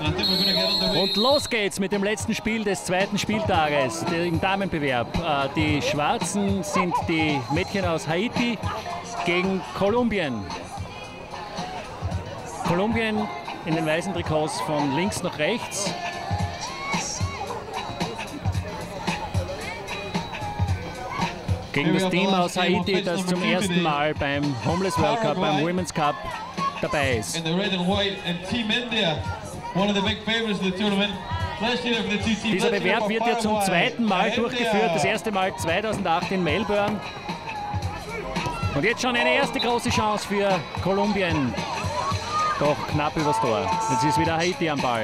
Und los geht's mit dem letzten Spiel des zweiten Spieltages im Damenbewerb. Die Schwarzen sind die Mädchen aus Haiti gegen Kolumbien. Kolumbien in den weißen Trikots von links nach rechts. Gegen das Team aus Haiti, das zum ersten Mal beim Homeless World Cup, beim Women's Cup dabei ist. Dieser Bewerb wird ja zum zweiten Mal durchgeführt, das erste Mal 2008 in Melbourne. Und jetzt schon eine erste große Chance für Kolumbien. Doch knapp übers Tor. Jetzt ist wieder Haiti am Ball.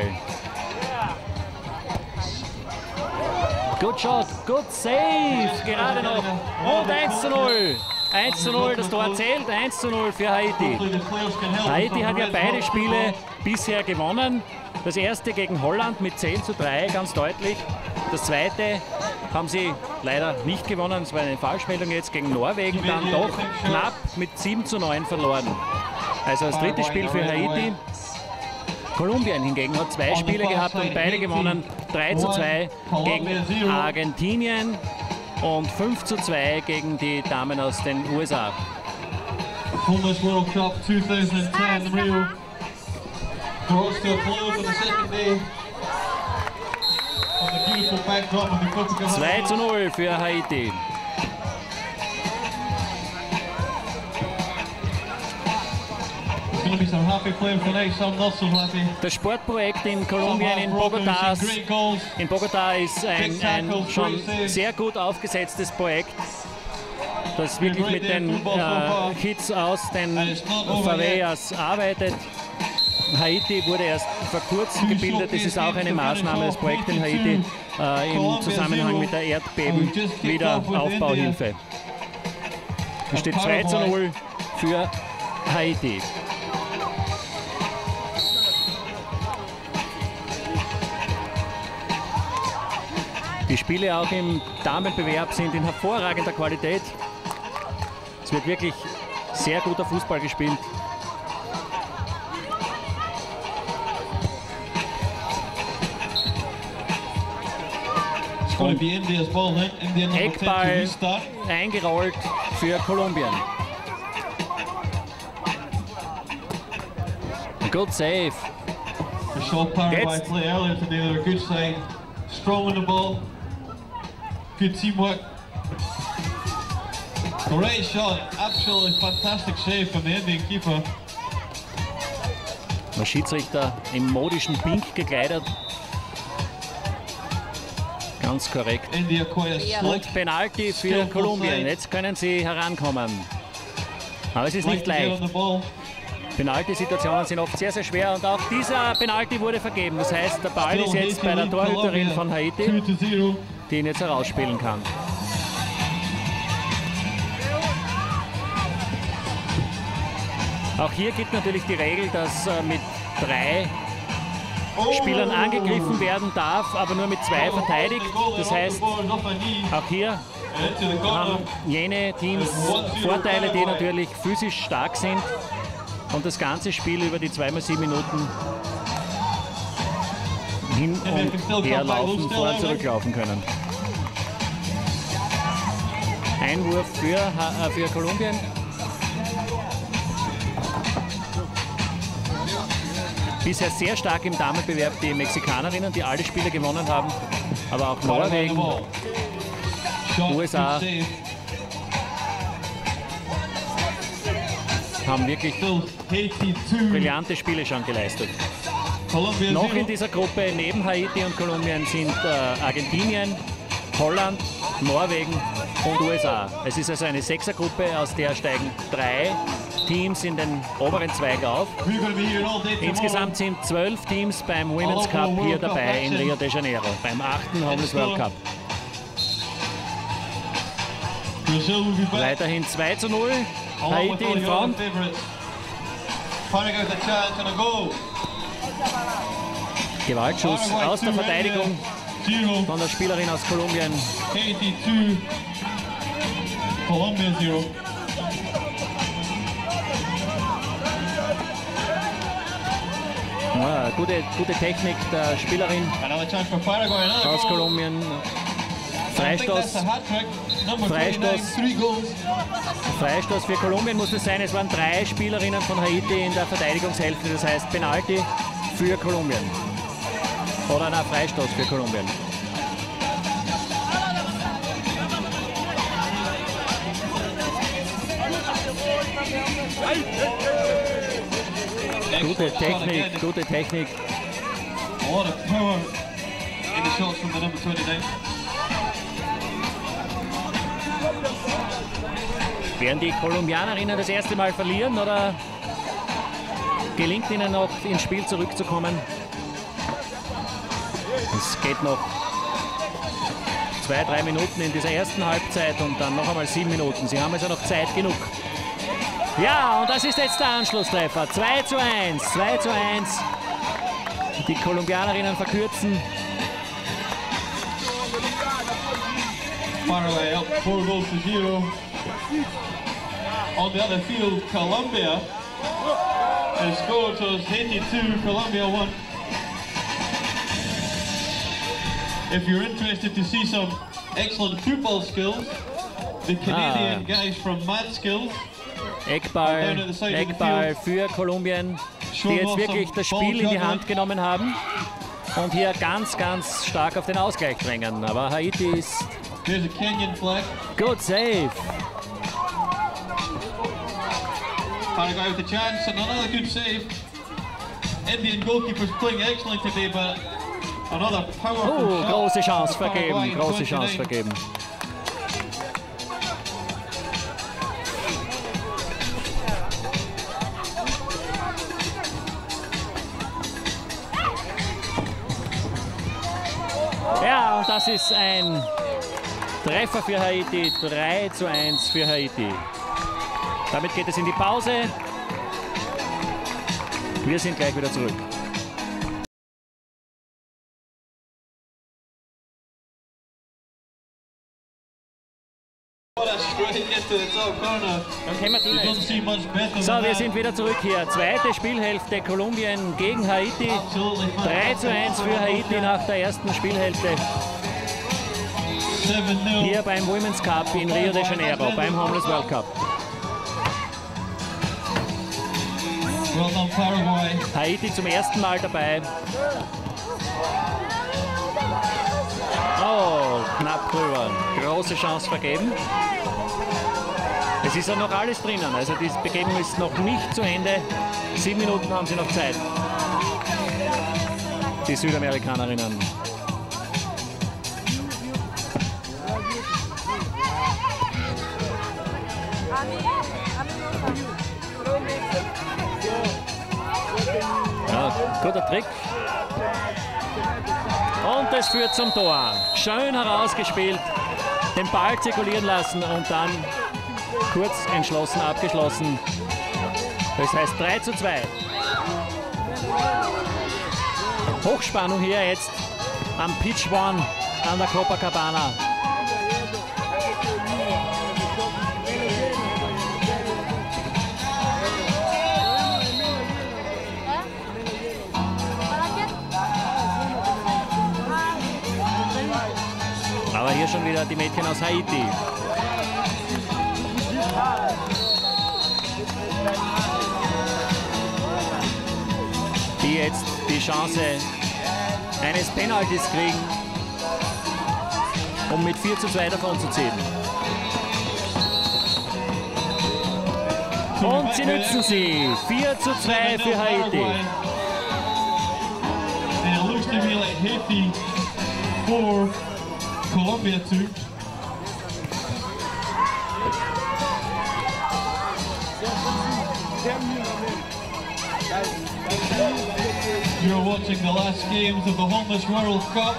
Good shot, good save, gerade noch. Und 1:0. 1:0, das Tor zählt, 1:0 für Haiti. Haiti hat ja beide Spiele bisher gewonnen. Das erste gegen Holland mit 10:3, ganz deutlich. Das zweite haben sie leider nicht gewonnen, das war eine Falschmeldung jetzt, gegen Norwegen dann doch knapp mit 7:9 verloren. Also das dritte Spiel für Haiti. Kolumbien hingegen hat 2 Spiele gehabt und beide gewonnen. 3:2 gegen Argentinien und 5:2 gegen die Damen aus den USA. Homeless World Cup 2010 Rio draws to a close on the second day on the beautiful backdrop of the Copa. 2:0 für Haiti. Das Sportprojekt in Kolumbien, in Bogotá ist ein schon sehr gut aufgesetztes Projekt, das wirklich mit den Kids aus den Favelas arbeitet. Haiti wurde erst vor kurzem gebildet. Das ist auch eine Maßnahme, das Projekt in Haiti im Zusammenhang mit der Erdbeben-Wiederaufbauhilfe. Es steht 2:0 für Haiti. Die Spiele auch im Damenbewerb sind in hervorragender Qualität. Es wird wirklich sehr guter Fußball gespielt. Eckball eingerollt für Kolumbien. Good save. Jetzt. Strong on the ball. Good teamwork. Great shot. Absolutely fantastic save from the Indian keeper. Der Schiedsrichter im modischen Pink gekleidet. Ganz korrekt. Und Penalty für Kolumbien. Jetzt können sie herankommen. Aber es ist nicht leicht. Penalty-Situationen sind oft sehr, sehr schwer und auch dieser Penalty wurde vergeben. Das heißt, der Ball ist jetzt bei der Torhüterin von Haiti, die ihn jetzt herausspielen kann. Auch hier gilt natürlich die Regel, dass mit 3 Spielern angegriffen werden darf, aber nur mit 2 verteidigt. Das heißt, auch hier haben jene Teams Vorteile, die natürlich physisch stark sind und das ganze Spiel über die 2x7 Minuten hin und her laufen, vor und zurücklaufen können. Einwurf für Kolumbien. Bisher sehr stark im Damenbewerb die Mexikanerinnen, die alle Spiele gewonnen haben, aber auch Norwegen, USA haben wirklich brillante Spiele schon geleistet. Noch in dieser Gruppe neben Haiti und Kolumbien sind Argentinien, Holland, Norwegen und USA. Es ist also eine Sechsergruppe, aus der steigen 3 Teams in den oberen Zweig auf. Insgesamt sind 12 Teams beim Women's Cup hier dabei in Rio de Janeiro, beim 8. Homeless World Cup. Weiterhin 2:0, Haiti in Front. Gewaltschuss aus der Verteidigung von der Spielerin aus Kolumbien. Haiti 2, Colombia 0. Ja, gute Technik der Spielerin Another chance for Paraguay. Another aus goal. Kolumbien. I think Freistoß. that's a hat-trick. Number 39, Freistoß. 3 goals. Freistoß für Kolumbien muss es sein. Es waren 3 Spielerinnen von Haiti in der Verteidigungshälfte. Das heißt Penalty für Kolumbien. Oder ein Freistoß für Kolumbien. Gute Technik. A lot of power in the shots from the number 29. Werden die Kolumbianerinnen das erste Mal verlieren oder gelingt ihnen noch ins Spiel zurückzukommen? Es geht noch 2-3 Minuten in dieser ersten Halbzeit und dann noch einmal 7 Minuten. Sie haben also noch Zeit genug. Ja, und das ist jetzt der Anschlusstreffer. 2:1, 2:1. Die Kolumbianerinnen verkürzen. Paraguay up 4 goals to 0. On the other field, Colombia has scored, so it's Haiti 2, Colombia 1. If you're interested to see some excellent football skills, the Canadian guys from Mad Skills Eckball für Kolumbien, die jetzt wirklich das Spiel in die Hand genommen haben und hier ganz stark auf den Ausgleich drängen. Aber Haiti ist... Here's a Kenyan flag. Good save. Paraguay with a chance and another good save. Indian goalkeepers playing excellent today, but another powerful shot. Große Chance for Paraguay vergeben, in große 29. Chance vergeben. Ja, und das ist ein Treffer für Haiti, 3:1 für Haiti. Damit geht es in die Pause. Wir sind gleich wieder zurück. So, wir sind wieder zurück hier. Zweite Spielhälfte Kolumbien gegen Haiti. 3:1 für Haiti nach der ersten Spielhälfte. Hier beim Women's Cup in Rio de Janeiro, beim Homeless World Cup. Well done, Paraguay. Haiti zum ersten Mal dabei. Oh, knapp drüber. Große Chance vergeben. Es ist ja noch alles drinnen, also die Begebung ist noch nicht zu Ende. 7 Minuten haben sie noch Zeit. Die Südamerikanerinnen. Ja, guter Trick. Und es führt zum Tor. Schön herausgespielt, den Ball zirkulieren lassen und dann kurz entschlossen abgeschlossen. Das heißt 3:2. Hochspannung hier jetzt am Pitch One an der Copacabana. Aber hier schon wieder die Mädchen aus Haiti. Die jetzt die Chance eines Penaltys kriegen, um mit 4:2 davon zu ziehen. Und sie nützen sie. 4:2 für Haiti. And it looks to me like Haiti 4, Colombia 2. You're watching the last games of the Homeless World Cup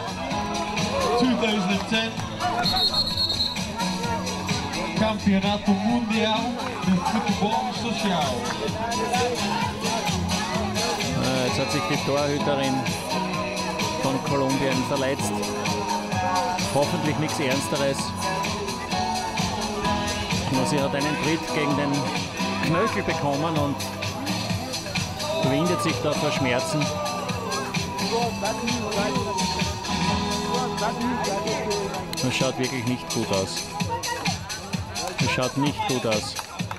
2010. Campeonato Mundial de Futebol Social. Jetzt hat sich die Torhüterin von Kolumbien verletzt. Hoffentlich nichts Ernsteres. Nur sie hat einen Tritt gegen den Knöchel bekommen und windet sich da vor Schmerzen. Das schaut wirklich nicht gut aus. Das schaut nicht gut aus.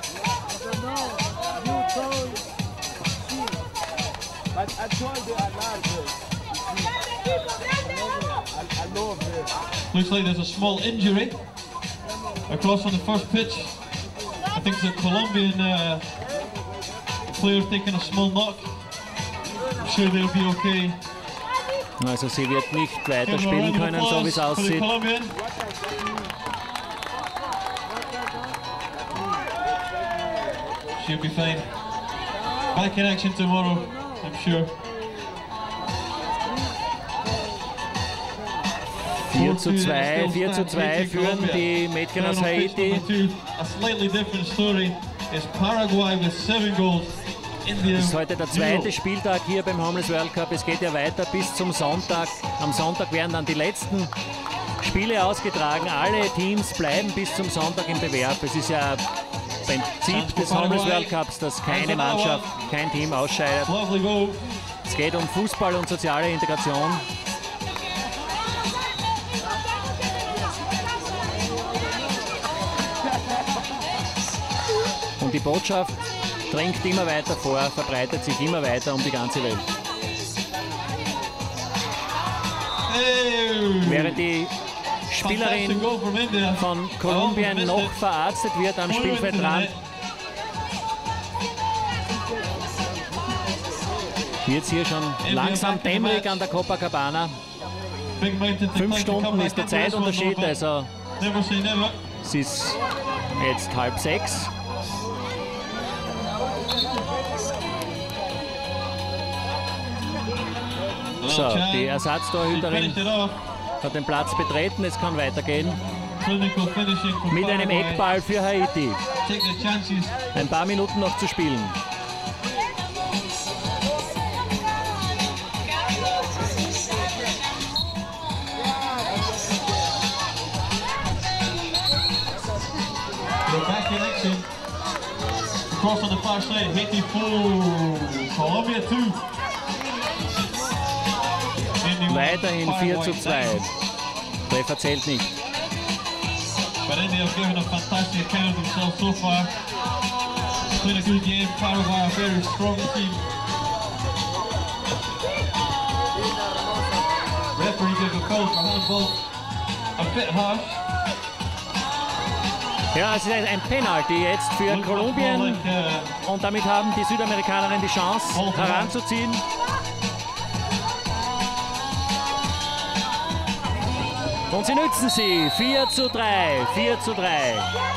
Looks like there's a small injury across on the first pitch. I think it's a Colombian player taking a small knock. I'm sure they'll be okay. Also sie wird nicht weiter spielen können, so wie es aussieht. She'll be fine. Back in action tomorrow, I'm sure. 4:2 führen die Mädchen aus Haiti. A slightly different story is Paraguay with 7 goals. Das ist heute der zweite Spieltag hier beim Homeless World Cup. Es geht ja weiter bis zum Sonntag. Am Sonntag werden dann die letzten Spiele ausgetragen. Alle Teams bleiben bis zum Sonntag im Bewerb. Es ist ja Prinzip des Homeless World Cups, dass keine Mannschaft, kein Team ausscheidet. Es geht um Fußball und soziale Integration. Und die Botschaft dringt immer weiter vor, verbreitet sich immer weiter um die ganze Welt. Während die Spielerin von Kolumbien noch verarztet wird am Spielfeldrand, wird es hier schon langsam dämmerig an der Copacabana. 5 Stunden ist der Zeitunterschied, also es ist jetzt 5:30. So, die Ersatztorhüterin hat den Platz betreten, es kann weitergehen. Mit einem Eckball für Haiti. Ein paar Minuten noch zu spielen. Cross on the far side, Haiti 4, Colombia 2. Weiterhin 4:2. Treffer zählt nicht. But India have given a fantastic account of themselves so far. Playing a good game. Paraguay a very strong team. Referee gave a foul for handball. A bit harsh. Ja, es ist ein Penalty jetzt für Kolumbien und damit haben die Südamerikanerinnen die Chance heranzuziehen. Und sie nützen sie. 4:3. 4:3.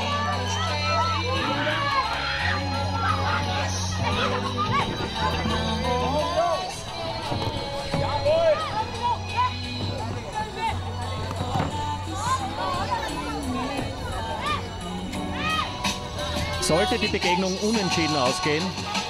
Sollte die Begegnung unentschieden ausgehen,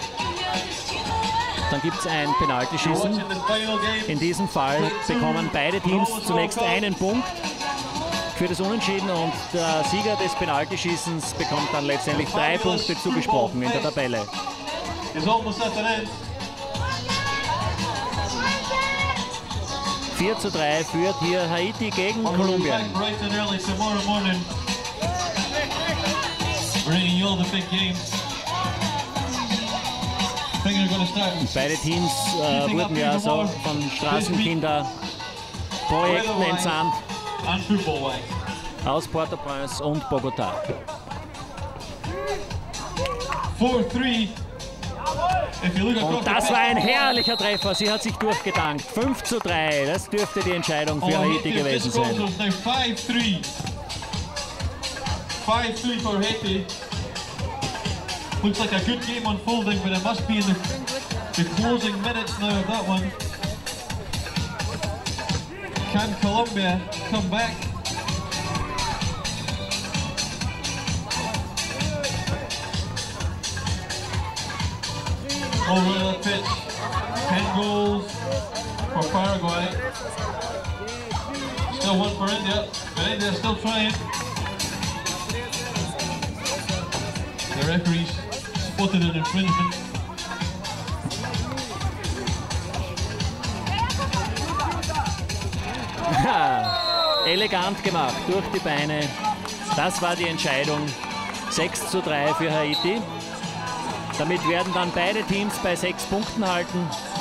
dann gibt es ein Penaltyschießen. In diesem Fall bekommen beide Teams zunächst einen Punkt für das Unentschieden und der Sieger des Penaltyschießens bekommt dann letztendlich 3 Punkte zugesprochen in der Tabelle. 4:3 führt hier Haiti gegen Kolumbien. Beide Teams wurden ja so von Straßenkinderprojekten entsandt aus Port-au-Prince und Bogotá. 4-3. Und das war ein herrlicher Treffer, sie hat sich durchgedankt. 5:3, das dürfte die Entscheidung für Haiti gewesen sein. 5-3 for Haiti. Looks like a good game unfolding, but it must be in the closing minutes now of that one. Can Colombia come back? Over the pitch, 10 goals for Paraguay. Still one for India, but India's still trying. The referees spotted an infringement. Elegant gemacht, durch die Beine. Das war die Entscheidung. 6:3 für Haiti. Damit werden dann beide Teams bei 6 Punkten halten.